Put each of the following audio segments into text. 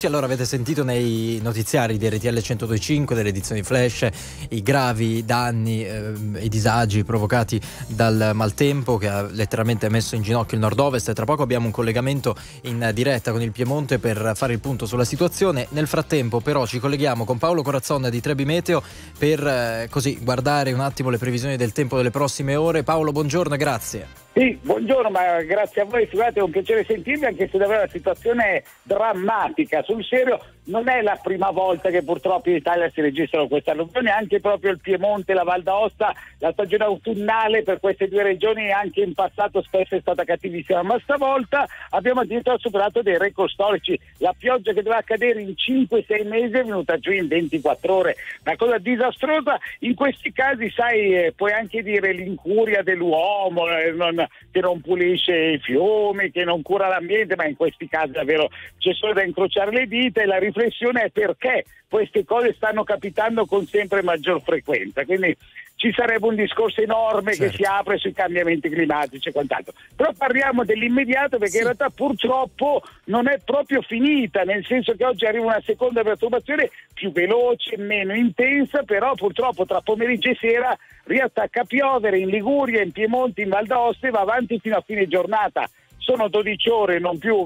tutti. Allora, avete sentito nei notiziari di RTL 102.5 delle edizioni flash i gravi danni, i disagi provocati dal maltempo che ha letteralmente messo in ginocchio il nord-ovest. Tra poco abbiamo un collegamento in diretta con il Piemonte per fare il punto sulla situazione. Nel frattempo però ci colleghiamo con Paolo Corazzon di Trebi Meteo per così guardare un attimo le previsioni del tempo delle prossime ore. Paolo, buongiorno e grazie. Sì, buongiorno, ma grazie a voi, scusate, è un piacere sentirvi, anche se davvero la situazione è drammatica. Sul serio, non è la prima volta che purtroppo in Italia si registrano queste alluvioni, anche proprio il Piemonte e la Val d'Aosta, la stagione autunnale per queste due regioni anche in passato spesso è stata cattivissima, ma stavolta abbiamo addirittura superato dei record storici. La pioggia che doveva cadere in 5-6 mesi è venuta giù in 24 ore, una cosa disastrosa. In questi casi, sai, puoi anche dire l'incuria dell'uomo, che non pulisce i fiumi, che non cura l'ambiente, ma in questi casi davvero c'è solo da incrociare le dita, e la riflessione è perché queste cose stanno capitando con sempre maggior frequenza. Quindi ci sarebbe un discorso enorme che si apre sui cambiamenti climatici e quant'altro. Però parliamo dell'immediato, perché in realtà purtroppo non è proprio finita, nel senso che oggi arriva una seconda perturbazione più veloce, meno intensa, però purtroppo tra pomeriggio e sera riattacca a piovere in Liguria, in Piemonte, in Val d'Aosta, e va avanti fino a fine giornata. Sono 12 ore, non più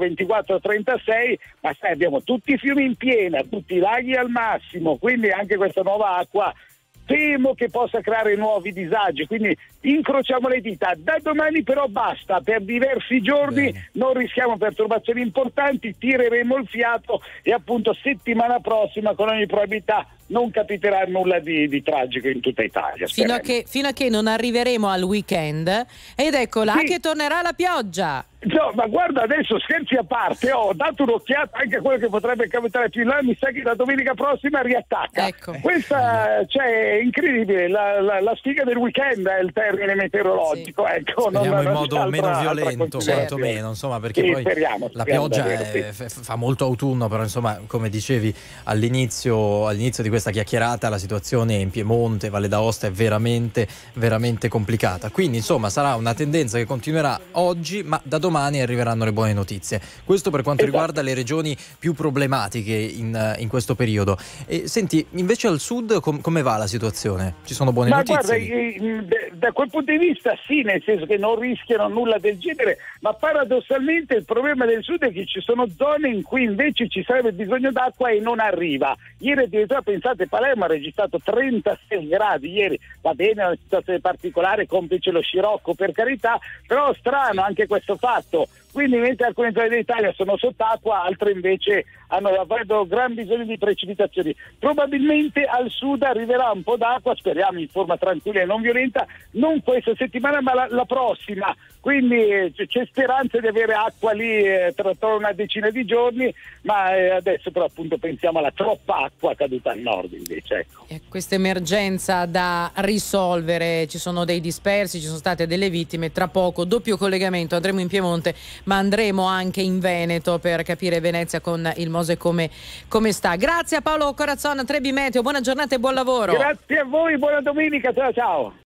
24-36, ma sai, abbiamo tutti i fiumi in piena, tutti i laghi al massimo, quindi anche questa nuova acqua temo che possa creare nuovi disagi, quindi incrociamo le dita. Da domani però basta, per diversi giorni non rischiamo perturbazioni importanti, tireremo il fiato e appunto settimana prossima con ogni probabilità non capiterà nulla di tragico in tutta Italia. Fino a che non arriveremo al weekend, ed eccola che tornerà la pioggia. No, ma guarda, adesso scherzi a parte, ho dato un'occhiata anche a quello che potrebbe capitare più in là, mi sa che la domenica prossima riattacca. Ecco. Questa, cioè, è incredibile, la sfiga del weekend è il termine meteorologico. Sì. Ecco, speriamo in modo meno violento, quantomeno, insomma, perché poi la pioggia fa molto autunno, però insomma, come dicevi all'inizio di questa chiacchierata, la situazione in Piemonte, Valle d'Aosta è veramente, veramente complicata. Quindi insomma sarà una tendenza che continuerà oggi, ma da domani arriveranno le buone notizie. Questo per quanto riguarda le regioni più problematiche in questo periodo. E senti, invece al sud come va la situazione? Ci sono buone notizie? Guarda, da quel punto di vista sì, nel senso che non rischiano nulla del genere, ma paradossalmente il problema del sud è che ci sono zone in cui invece ci sarebbe bisogno d'acqua e non arriva. Ieri addirittura, pensate, Palermo ha registrato 36 gradi ieri, va bene, è una situazione particolare, complice lo scirocco, per carità, però strano anche questo fatto. Quindi mentre alcune zone d'Italia sono sott'acqua, altre invece avrebbero gran bisogno di precipitazioni. Probabilmente al sud arriverà un po' d'acqua, speriamo in forma tranquilla e non violenta, non questa settimana ma la prossima. Quindi c'è speranza di avere acqua lì tra una decina di giorni, ma adesso però appunto pensiamo alla troppa acqua caduta al nord invece. Ecco. Questa emergenza da risolvere, ci sono dei dispersi, ci sono state delle vittime, tra poco doppio collegamento, andremo in Piemonte ma andremo anche in Veneto per capire Venezia con il Mose come sta. Grazie a Paolo Corazzon, Trebi Meteo, buona giornata e buon lavoro. Grazie a voi, buona domenica, ciao ciao.